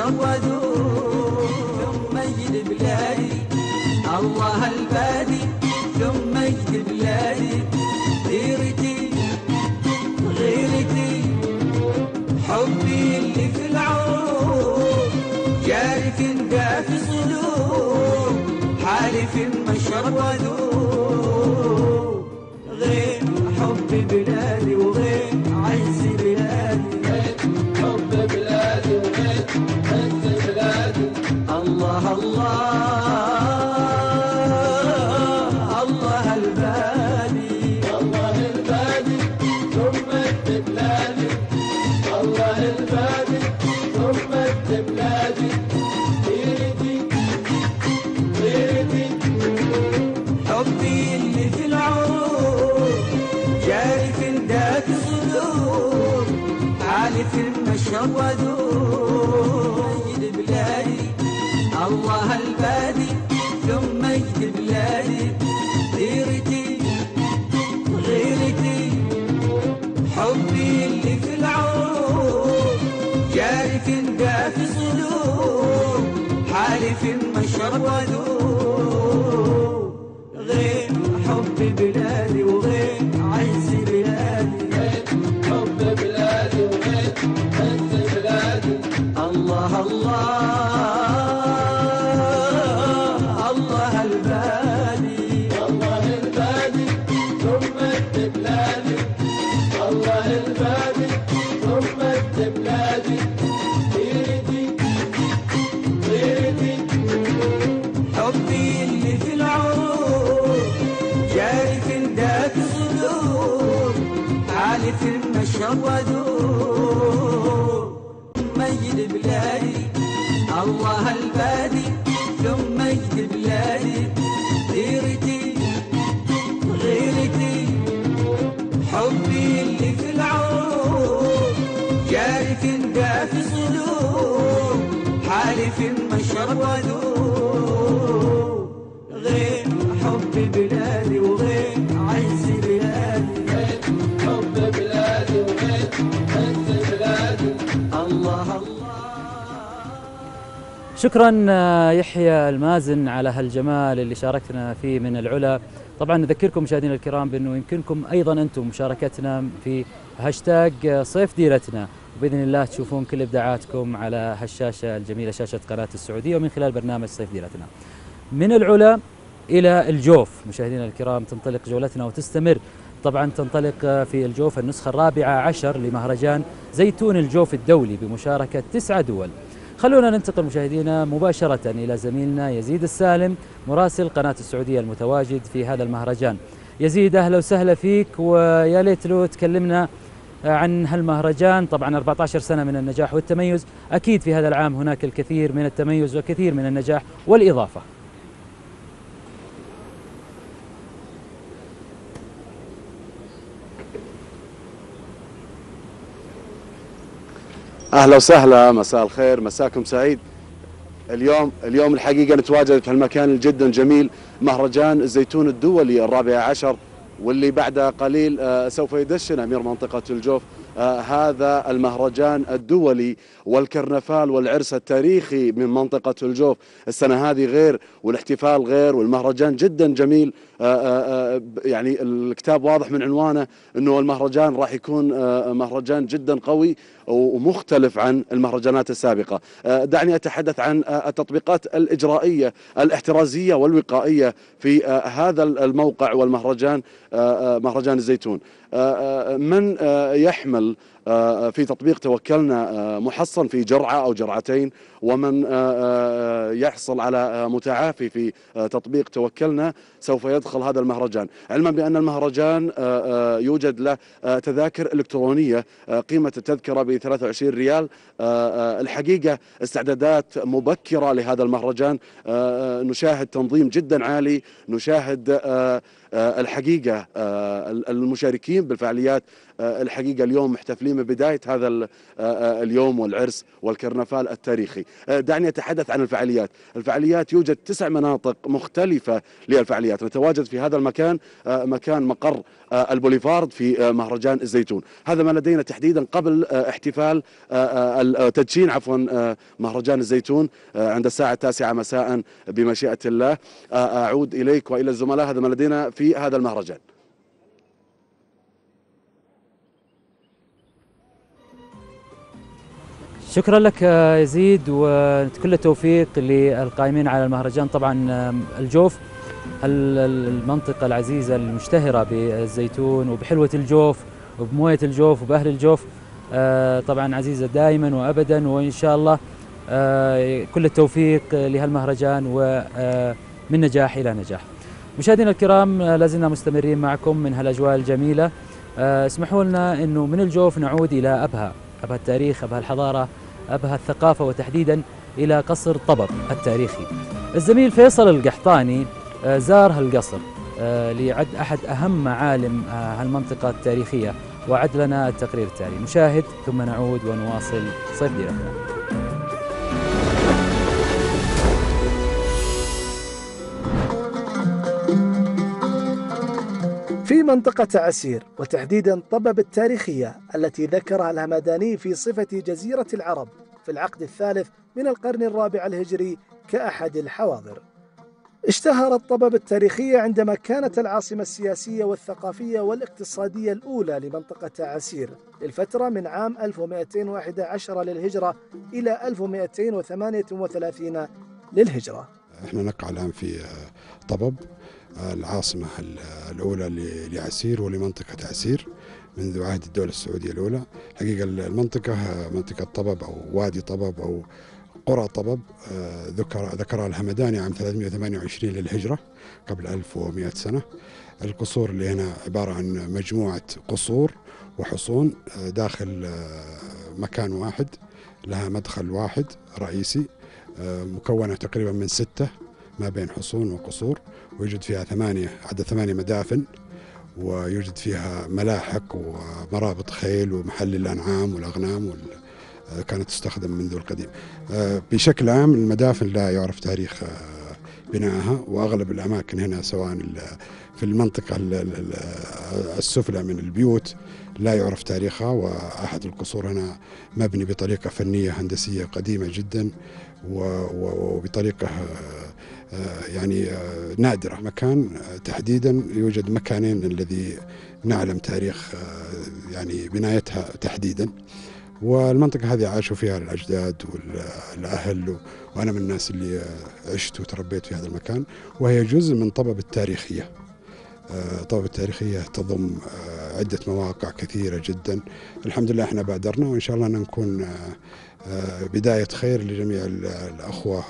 اشرب وذوق ثم مجد بلادي الله البادي ثم مجد بلادي ديرتي غيرتي حبي اللي في العروق جاري في دافي صدور حالي في المشرب وذوق غير حب بلادي وغير عز بلادي غير حب بلادي وغير عز بلادي الله الله الله البادي الله البادي ثم بلادي الله البادي ثم بلادي غيرتي غيرتي حبي اللي في العروق جاري في ذاك الصدور حالي في المشرب وذوق مجد بلادي الله البادي ثم مجد بلادي غيرتي غيرتي حبي اللي في العروق جاري في دافي صدور حالي في المشرب وذوق غير حب بلادي وغير عز بلادي غير حب بلادي وغير عز بلادي الله الله الله البادي الله البادي ثم بلادي الله البادي ثم بلادي غيرتي غيرتي حبي اللي في العروق جاري في ذاك الصدور حالي في المشرب وذوق مجد بلادي الله البادي ثم مجد بلادي غيرتي غيرتي حبي اللي في العروق جاري في دافي صدور حالي في المشرب وذوق غير حب بلادي وغير عز بلادي غير حب بلادي وغير عز بلادي الله الله. شكرا يحيى المازن على هالجمال اللي شاركتنا فيه من العلا. طبعا نذكركم مشاهدينا الكرام بأنه يمكنكم أيضا أنتم مشاركتنا في هاشتاج صيف ديرتنا، وبإذن الله تشوفون كل إبداعاتكم على هالشاشة الجميلة شاشة قناة السعودية ومن خلال برنامج صيف ديرتنا. من العلا إلى الجوف مشاهدينا الكرام تنطلق جولتنا وتستمر. طبعا تنطلق في الجوف النسخة الرابعة عشر لمهرجان زيتون الجوف الدولي بمشاركة تسعة دول. خلونا ننتقل مشاهدينا مباشرة إلى زميلنا يزيد السالم مراسل قناة السعودية المتواجد في هذا المهرجان. يزيد أهلا وسهلا فيك، ويا ليت لو تكلمنا عن هالمهرجان. طبعا أربعة عشر سنة من النجاح والتميز، أكيد في هذا العام هناك الكثير من التميز وكثير من النجاح والإضافة. اهلا وسهلا، مساء الخير، مساكم سعيد. اليوم اليوم الحقيقه نتواجد في المكان جدا جميل، مهرجان الزيتون الدولي الرابع عشر، واللي بعد قليل سوف يدشن امير منطقه الجوف هذا المهرجان الدولي والكرنفال والعرس التاريخي من منطقة الجوف. السنة هذه غير والاحتفال غير والمهرجان جدا جميل. يعني الكتاب واضح من عنوانه أنه المهرجان راح يكون مهرجان جدا قوي ومختلف عن المهرجانات السابقة. دعني أتحدث عن التطبيقات الإجرائية الاحترازية والوقائية في هذا الموقع والمهرجان، مهرجان الزيتون. من يحمل في تطبيق توكلنا محصن في جرعة أو جرعتين، ومن يحصل على متعافي في تطبيق توكلنا سوف يدخل هذا المهرجان، علما بأن المهرجان يوجد له تذاكر إلكترونية قيمة التذكرة ب ثلاثة وعشرين ريال. الحقيقة استعدادات مبكرة لهذا المهرجان، نشاهد تنظيم جدا عالي، نشاهد الحقيقة المشاركين بالفعاليات الحقيقة اليوم محتفلين من بداية هذا اليوم والعرس والكرنفال التاريخي. دعني أتحدث عن الفعاليات. الفعاليات يوجد تسع مناطق مختلفة للفعاليات. نتواجد في هذا المكان مكان مقر البوليفارد في مهرجان الزيتون. هذا ما لدينا تحديدا قبل احتفال تدشين عفوا مهرجان الزيتون عند الساعة التاسعة مساء بمشيئة الله. أعود إليك وإلى الزملاء. هذا ما لدينا في هذا المهرجان. شكرا لك يزيد، وكل التوفيق للقائمين على المهرجان. طبعا الجوف المنطقة العزيزة المشتهرة بالزيتون وبحلوة الجوف وبموية الجوف وبأهل الجوف، طبعا عزيزة دائما وأبدا، وإن شاء الله كل التوفيق لهالمهرجان ومن نجاح إلى نجاح. مشاهدينا الكرام، لازلنا مستمرين معكم من هالأجواء الجميلة. اسمحوا لنا أنه من الجوف نعود إلى أبها، أبها التاريخ، أبها الحضارة، أبها الثقافة، وتحديدا إلى قصر طبب التاريخي. الزميل فيصل القحطاني زار هالقصر ليعد أحد أهم معالم هالمنطقة التاريخية، وعد لنا التقرير التالي. نشاهد ثم نعود ونواصل صيف ديرتنا. في منطقة عسير، وتحديدا طبب التاريخية التي ذكرها الهمداني في صفة جزيرة العرب في العقد الثالث من القرن الرابع الهجري كأحد الحواضر. اشتهرت طبب التاريخية عندما كانت العاصمة السياسية والثقافية والاقتصادية الأولى لمنطقة عسير للفترة من عام ألف ومئتين وأحد عشر للهجرة إلى ألف ومئتين وثمانية وثلاثين للهجرة. احنا نقع الآن في طبب، العاصمة الأولى لعسير ولمنطقة عسير منذ عهد الدولة السعودية الأولى. حقيقة المنطقة منطقة طبب أو وادي طبب أو قرى طبب ذكر ذكرها الهمداني عام ثلاثمئة وثمانية وعشرين للهجرة قبل ألف ومئة سنة. القصور اللي هنا عبارة عن مجموعة قصور وحصون داخل مكان واحد، لها مدخل واحد رئيسي مكونة تقريبا من ستة ما بين حصون وقصور، ويوجد فيها ثمانية عدد ثمانية مدافن، ويوجد فيها ملاحق ومرابط خيل ومحل للأنعام والأغنام، كانت تستخدم منذ القديم. بشكل عام المدافن لا يعرف تاريخ بنائها، وأغلب الأماكن هنا سواء في المنطقة السفلى من البيوت لا يعرف تاريخها، وأحد القصور هنا مبني بطريقة فنية هندسية قديمة جدا وبطريقة يعني نادرة. مكان تحديدا يوجد مكانين الذي نعلم تاريخ يعني بنايتها تحديدا، والمنطقة هذه عاشوا فيها الأجداد والأهل، وأنا من الناس اللي عشت وتربيت في هذا المكان، وهي جزء من طبب التاريخية. طبب التاريخية تضم عدة مواقع كثيرة جدا. الحمد لله احنا بادرنا، وإن شاء الله أن نكون بداية خير لجميع الأخوة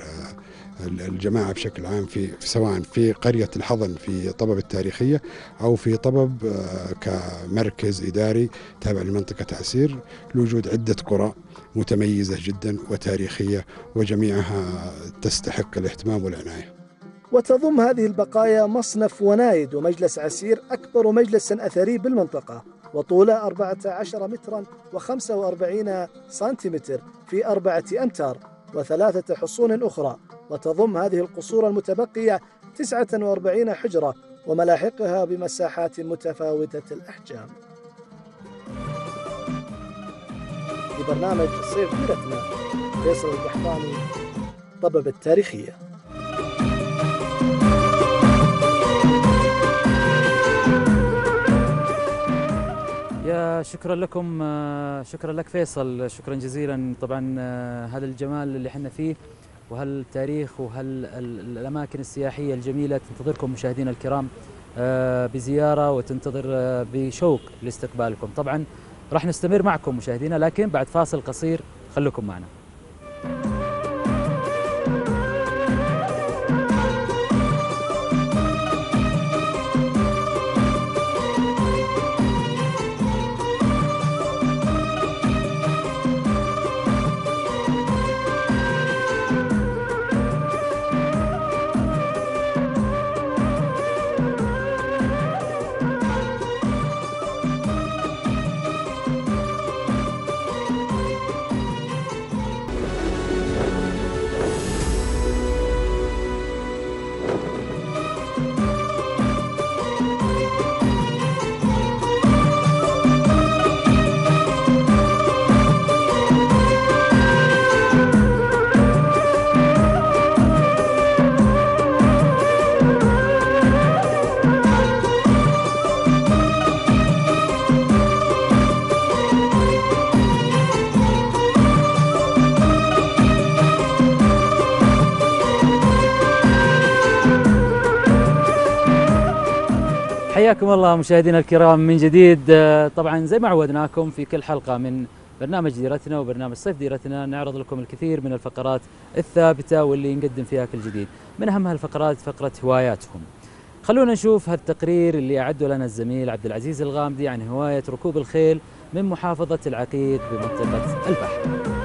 والجماعة بشكل عام في سواء في قرية الحضن في طبب التاريخية أو في طبب كمركز إداري تابع لمنطقة عسير، لوجود عدة قرى متميزة جدا وتاريخية، وجميعها تستحق الاهتمام والعناية. وتضم هذه البقايا مصنف ونايد ومجلس عسير، أكبر مجلس أثري بالمنطقة، وطوله أربعة عشر مترا وخمسة وأربعين سنتيمتر في أربعة أمتار، وثلاثة حصون أخرى. وتضم هذه القصور المتبقية تسعة وأربعين حجرة وملاحقها بمساحات متفاوتة الأحجام. في برنامج صيف ديرتنا، فيصل القحطاني، طبب التاريخية. يا شكرا لكم، شكرا لك فيصل، شكرا جزيلا. طبعا هذا الجمال اللي احنا فيه وهالتاريخ وهالاماكن السياحيه الجميله تنتظركم مشاهدينا الكرام بزياره، وتنتظر بشوق لاستقبالكم. طبعا راح نستمر معكم مشاهدينا، لكن بعد فاصل قصير، خليكم معنا. حياكم الله مشاهدينا الكرام من جديد. طبعا زي ما عودناكم في كل حلقة من برنامج ديرتنا وبرنامج صيف ديرتنا نعرض لكم الكثير من الفقرات الثابتة واللي نقدم فيها كل جديد. من أهم هالفقرات فقرة هواياتهم. خلونا نشوف هالتقرير اللي أعده لنا الزميل عبد العزيز الغامدي عن هواية ركوب الخيل من محافظة العقيق بمنطقة البحر.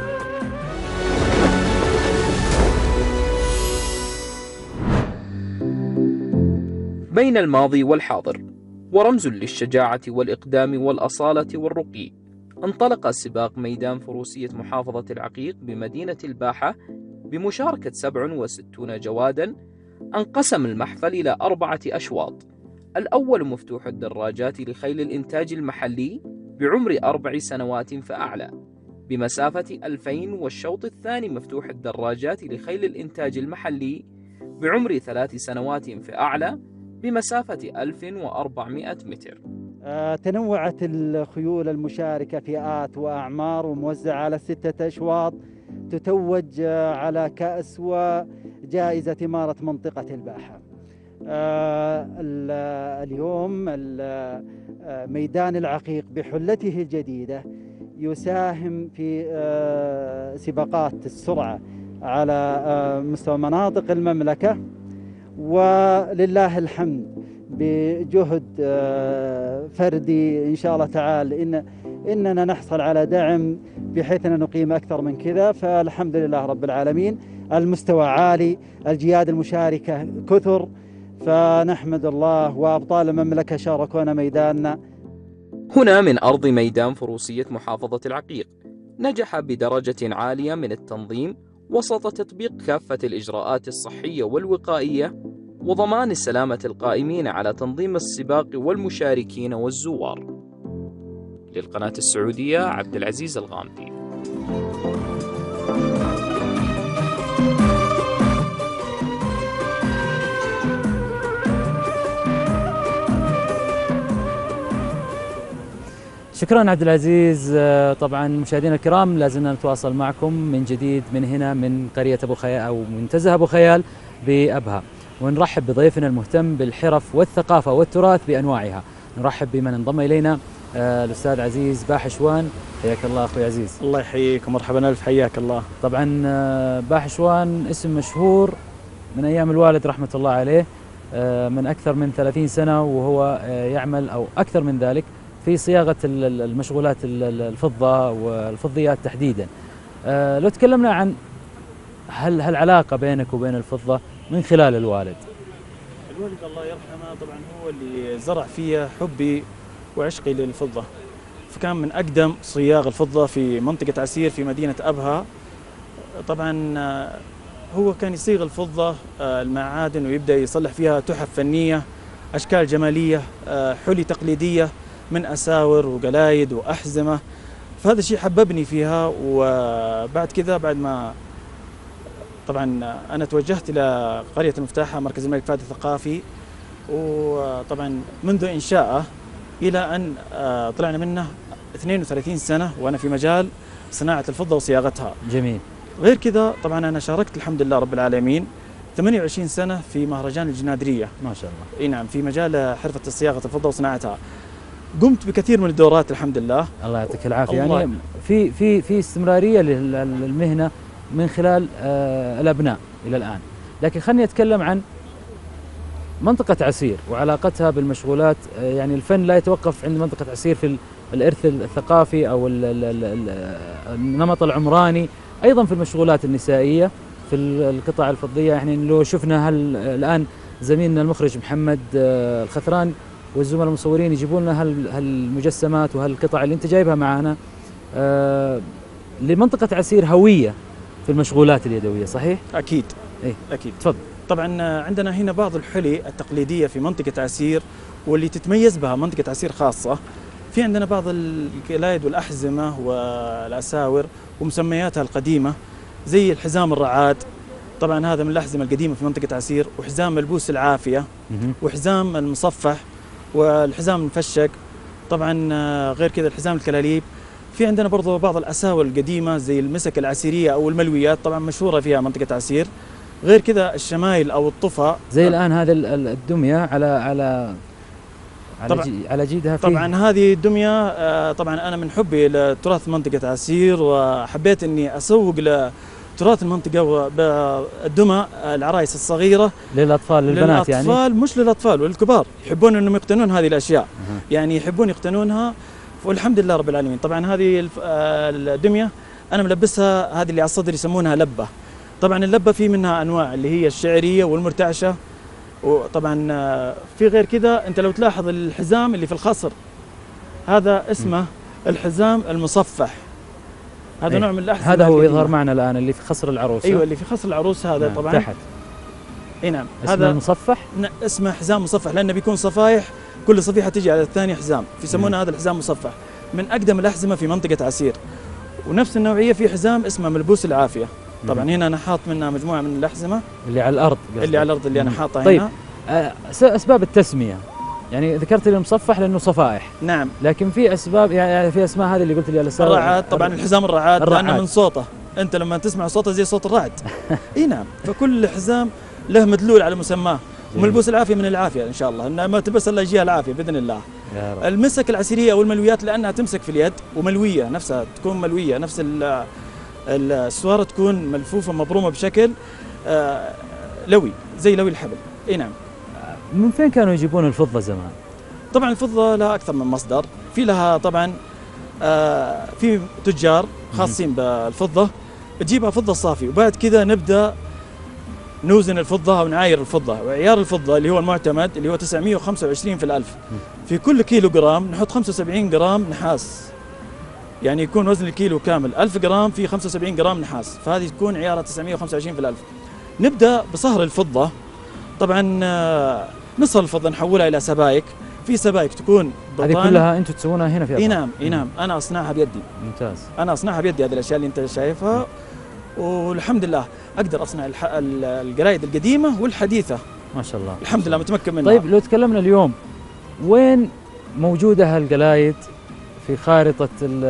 بين الماضي والحاضر ورمز للشجاعة والإقدام والأصالة والرقي، انطلق سباق ميدان فروسية محافظة العقيق بمدينة الباحة بمشاركة سبع وستين جوادا. انقسم المحفل إلى أربعة أشواط. الأول مفتوح الدراجات لخيل الإنتاج المحلي بعمر أربع سنوات فأعلى بمسافة ألفين، والشوط الثاني مفتوح الدراجات لخيل الإنتاج المحلي بعمر ثلاث سنوات فأعلى بمسافة ألف وأربعمائة متر. آه، تنوعت الخيول المشاركة فئات وأعمار وموزعة على ستة أشواط، تتوج آه، على كأس وجائزة إمارة منطقة الباحة. آه، اليوم آه، ميدان العقيق بحلته الجديدة يساهم في آه، سباقات السرعة على آه، مستوى مناطق المملكة، ولله الحمد بجهد فردي إن شاء الله تعالى إن إننا نحصل على دعم بحيث أن نقيم أكثر من كذا، فالحمد لله رب العالمين. المستوى عالي، الجياد المشاركة كثر، فنحمد الله، وأبطال المملكة شاركونا ميداننا. هنا من أرض ميدان فروسية محافظة العقيق نجح بدرجة عالية من التنظيم وسط تطبيق كافة الإجراءات الصحية والوقائية وضمان سلامة القائمين على تنظيم السباق والمشاركين والزوار. للقناة السعودية عبد العزيز الغامدي. شكرا عبد العزيز. طبعا مشاهدينا الكرام لازلنا نتواصل معكم من جديد من هنا من قرية أبو خيال أو منتزه أبو خيال بأبها، ونرحب بضيفنا المهتم بالحرف والثقافة والتراث بأنواعها. نرحب بمن انضم إلينا آه الأستاذ عزيز باحشوان. حياك الله أخوي عزيز. الله يحييك ومرحبا ألف، حياك الله. طبعا آه باحشوان اسم مشهور من أيام الوالد رحمة الله عليه، آه من أكثر من ثلاثين سنة وهو آه يعمل أو أكثر من ذلك في صياغة المشغولات الفضة والفضيات تحديدا. آه لو تكلمنا عن هل هالعلاقة بينك وبين الفضة من خلال الوالد. الوالد الله يرحمه طبعا هو اللي زرع فيها حبي وعشقي للفضة، فكان من أقدم صياغ الفضة في منطقة عسير في مدينة أبها. طبعا هو كان يصيغ الفضة المعادن ويبدأ يصلح فيها تحف فنية، أشكال جمالية، حلي تقليدية من أساور وقلايد وأحزمة. فهذا الشيء حببني فيها. وبعد كذا بعد ما طبعا أنا توجهت إلى قرية المفتاحة مركز الملك فهد الثقافي، وطبعا منذ إنشائه إلى أن طلعنا منه اثنين وثلاثين سنة وأنا في مجال صناعة الفضة وصياغتها. جميل. غير كذا طبعا أنا شاركت الحمد لله رب العالمين ثمانية وعشرين سنة في مهرجان الجنادرية. ما شاء الله. إي نعم، في مجال حرفة صياغة الفضة وصناعتها. قمت بكثير من الدورات الحمد لله. الله يعطيك العافية. يعني في في في استمرارية للمهنة من خلال آه الأبناء إلى الآن. لكن خلني أتكلم عن منطقة عسير وعلاقتها بالمشغولات. آه يعني الفن لا يتوقف عند منطقة عسير في الإرث الثقافي أو ال ال ال النمط العمراني، أيضا في المشغولات النسائية في القطع الفضية. يعني لو شفنا هل الآن زميلنا المخرج محمد آه الخثران والزملاء المصورين يجيبون لنا هالمجسمات وهالقطع اللي أنت جايبها معنا. آه لمنطقة عسير هوية في المشغولات اليدوية، صحيح؟ أكيد. إيه؟ أكيد. تفضل. طبعا عندنا هنا بعض الحلي التقليدية في منطقة عسير واللي تتميز بها منطقة عسير خاصة. في عندنا بعض القلايد والأحزمة والأساور ومسمياتها القديمة زي الحزام الرعاد. طبعا هذا من الأحزمة القديمة في منطقة عسير، وحزام ملبوس العافية، وحزام المصفح، والحزام المفشق. طبعا غير كذا الحزام الكلاليب. في عندنا برضو بعض الأساور القديمة زي المسك العسيرية أو الملويات، طبعا مشهورة فيها منطقة عسير. غير كذا الشمايل أو الطفا زي الآن هذا الدمية على على على طبعا جي على جيدها فيه. طبعا هذه الدميه آه، طبعا انا من حبي لتراث منطقه عسير، وحبيت اني اسوق لتراث المنطقه بالدمى العرايس الصغيره للاطفال للبنات يعني للاطفال مش للاطفال والكبار، يحبون انهم يقتنون هذه الاشياء. أه. يعني يحبون يقتنونها، والحمد لله رب العالمين. طبعا هذه الدميه انا ملبسها، هذه اللي على الصدر يسمونها لبه. طبعا اللبه في منها انواع اللي هي الشعريه والمرتعشه، وطبعا في غير كذا. انت لو تلاحظ الحزام اللي في الخصر هذا اسمه الحزام المصفح، هذا أيه. نوع من الاحزمه. هذا هو يظهر معنا الان اللي في خصر العروس. ايوه اللي في خصر العروس هذا. نعم. طبعا تحت. اي نعم. هذا مصفح، اسمه حزام مصفح لانه بيكون صفايح، كل صفيحه تجي على الثاني حزام، فيسمونه هذا الحزام مصفح. من اقدم الاحزمه في منطقه عسير. ونفس النوعيه في حزام اسمه ملبوس العافيه. طبعا هنا انا حاط منها مجموعه من الاحزمه اللي على الارض قصدي. اللي على الارض اللي انا حاطها. طيب. هنا. اسباب التسميه، يعني ذكرت لي المصفح لانه صفائح. نعم. لكن في اسباب، يعني في اسماء هذه اللي قلت لي على السؤال. الرعاد طبعا، الحزام الرعاد, الرعاد لانه من صوته، انت لما تسمع صوته زي صوت الرعد. اي نعم. فكل حزام له مدلول على مسماه. وملبوس العافيه من العافيه ان شاء الله، انها ما تلبس الا يجيها العافيه باذن الله. يا رب. المسك العسيريه او الملويات لانها تمسك في اليد وملويه نفسها، تكون ملويه نفس السواره، تكون ملفوفه مبرومه بشكل آه لوي زي لوي الحبل. اي نعم. من فين كانوا يجيبون الفضه زمان؟ طبعا الفضه لها اكثر من مصدر، في لها طبعا آه في تجار خاصين بالفضه تجيبها فضه صافي، وبعد كذا نبدا نوزن الفضه او نعاير الفضه. وعيار الفضه اللي هو المعتمد اللي هو تسعمئة وخمسة وعشرين في الألف. في كل كيلو جرام نحط خمسة وسبعين جرام نحاس، يعني يكون وزن الكيلو كامل ألف جرام في خمسة وسبعين جرام نحاس، فهذه تكون عيارها تسعمئة وخمسة وعشرين في الألف. نبدا بصهر الفضه. طبعا نصهر الفضه نحولها الى سبائك. في سبائك تكون هذه كلها انتم تسوونها هنا في أبها؟ اي نعم اي نعم. انا اصنعها بيدي. ممتاز. انا اصنعها بيدي، هذه الاشياء اللي انت شايفها. والحمد لله اقدر اصنع القلايد القديمه والحديثه. ما شاء الله. الحمد لله متمكن منها. طيب لو تكلمنا اليوم، وين موجوده هالقلايد في خارطه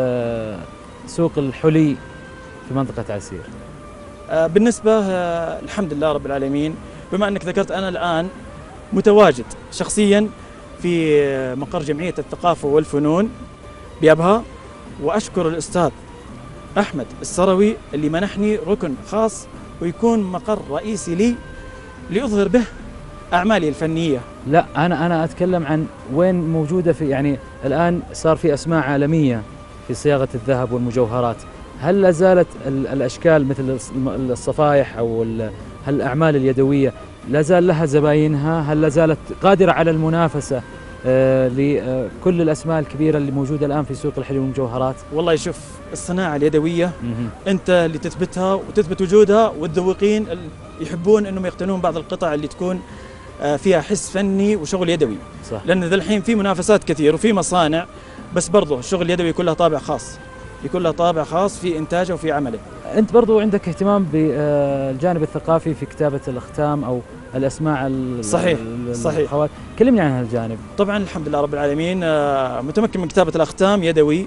سوق الحلي في منطقه عسير؟ آه بالنسبه آه الحمد لله رب العالمين، بما انك ذكرت انا الان متواجد شخصيا في مقر جمعيه الثقافه والفنون بأبها، واشكر الاستاذ أحمد السروي اللي منحني ركن خاص ويكون مقر رئيسي لي لأظهر به أعمالي الفنية. لا أنا أنا أتكلم عن وين موجودة في، يعني الآن صار في أسماء عالمية في صياغة الذهب والمجوهرات، هل لا زالت الأشكال مثل الصفائح أو هالأعمال اليدوية لا زال لها زباينها؟ هل لا زالت قادرة على المنافسة آه لكل الأسماء الكبيرة اللي موجودة الآن في سوق الحلي والمجوهرات؟ والله يشوف الصناعة اليدوية أنت اللي تثبتها وتثبت وجودها، والذوقين يحبون أنهم يقتنون بعض القطع اللي تكون آه فيها حس فني وشغل يدوي. صح. لأن ذا الحين في منافسات كثير وفي مصانع، بس برضه الشغل اليدوي كلها طابع خاص، يكون له طابع خاص في إنتاجه وفي عمله. أنت برضو عندك اهتمام بالجانب الثقافي في كتابة الأختام أو الأسماء. صحيح صحيح. كلمني عن هالجانب. طبعا الحمد لله رب العالمين متمكن من كتابة الأختام يدوي،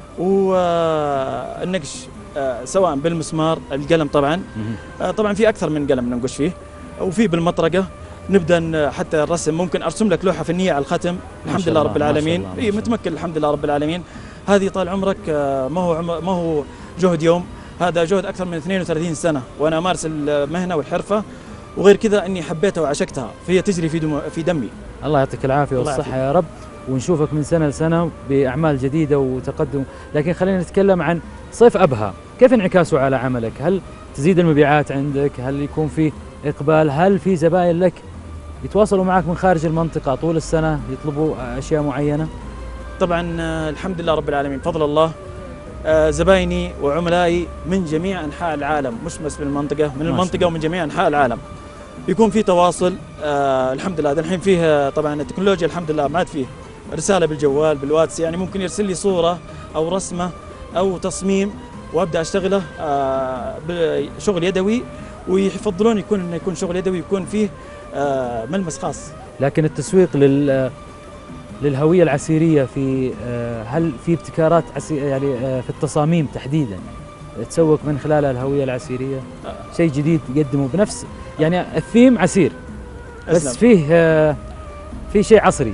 والنقش سواء بالمسمار، القلم طبعا طبعا في أكثر من قلم ننقش فيه، وفي بالمطرقة. نبدأ حتى الرسم، ممكن أرسم لك لوحة فنية على الختم. الحمد لله رب العالمين. إيه متمكن الحمد لله رب العالمين. هذه طال عمرك ما هو ما هو جهد يوم، هذا جهد أكثر من اثنين وثلاثين سنة وأنا أمارس المهنة والحرفة، وغير كذا أني حبيتها وعشقتها، فهي تجري في دم في دمي. الله يعطيك العافية والصحة يا رب، ونشوفك من سنة لسنة بأعمال جديدة وتقدم. لكن خلينا نتكلم عن صيف أبها، كيف انعكاسه على عملك؟ هل تزيد المبيعات عندك؟ هل يكون في إقبال؟ هل في زبائن لك يتواصلوا معك من خارج المنطقة طول السنة يطلبوا أشياء معينة؟ طبعا الحمد لله رب العالمين، فضل الله. آه زبايني وعملائي من جميع أنحاء العالم، مش بس من المنطقة، من المنطقة ومن جميع أنحاء العالم يكون في تواصل. آه الحمد لله. الحين فيه طبعا التكنولوجيا الحمد لله، ما عاد فيه رسالة بالجوال بالواتس، يعني ممكن يرسل لي صورة أو رسمة أو تصميم وأبدأ أشتغله آه بشغل يدوي، ويفضلون يكون إنه يكون شغل يدوي يكون فيه آه ملمس خاص. لكن التسويق لل للهوية العسيرية في هل في ابتكارات يعني في التصاميم تحديدا تسوق من خلالها الهوية العسيرية؟ شيء جديد تقدمه بنفس يعني الثيم عسير، بس فيه في شيء عصري.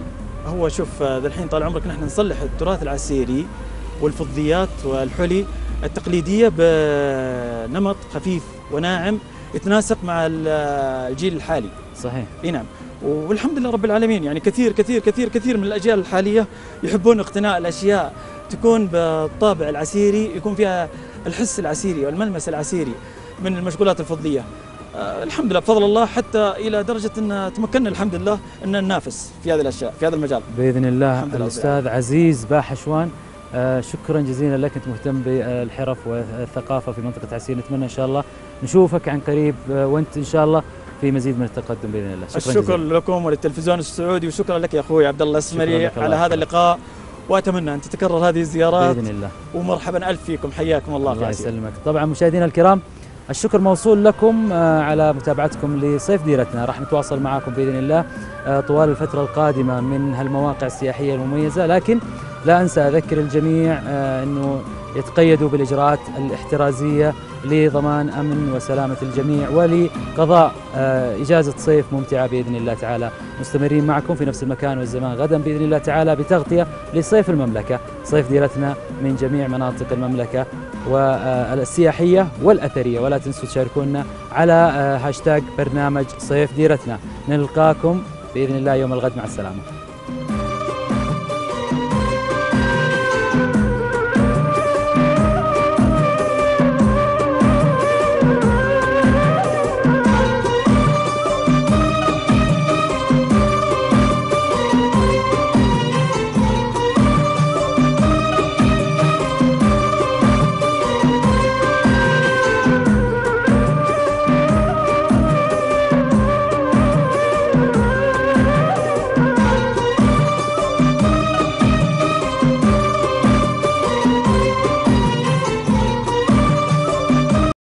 هو شوف ذا الحين طال عمرك نحن نصلح التراث العسيري والفضيات والحلي التقليدية بنمط خفيف وناعم يتناسق مع الجيل الحالي. صحيح. اي نعم. والحمد لله رب العالمين، يعني كثير كثير كثير كثير من الأجيال الحالية يحبون اقتناء الأشياء تكون بالطابع العسيري، يكون فيها الحس العسيري والملمس العسيري من المشغولات الفضية. آه الحمد لله بفضل الله، حتى إلى درجة أن تمكنا الحمد لله أن ننافس في هذه الأشياء في هذا المجال بإذن الله. الأستاذ عزيز باحشوان، آه شكرا جزيلا لك، أنت مهتم بالحرف والثقافة في منطقة عسير، نتمنى إن شاء الله نشوفك عن قريب آه وأنت إن شاء الله في مزيد من التقدم بإذن الله. شكرا الشكر جزيلا لكم وللتلفزيون السعودي، وشكرا لك يا أخوي عبد الله السمري على هذا اللقاء، وأتمنى أن تتكرر هذه الزيارات بإذن الله. ومرحبا ألف فيكم، حياكم الله. الله يسلمك. طبعا مشاهدينا الكرام، الشكر موصول لكم على متابعتكم لصيف ديرتنا، راح نتواصل معكم بإذن الله طوال الفترة القادمة من هالمواقع السياحية المميزة، لكن لا أنسى أذكر الجميع أنه يتقيدوا بالإجراءات الاحترازية لضمان أمن وسلامة الجميع ولقضاء إجازة صيف ممتعة بإذن الله تعالى. مستمرين معكم في نفس المكان والزمان غدا بإذن الله تعالى بتغطية لصيف المملكة، صيف ديرتنا من جميع مناطق المملكة والسياحية والأثرية. ولا تنسوا تشاركونا على هاشتاج برنامج صيف ديرتنا. نلقاكم بإذن الله يوم الغد، مع السلامة.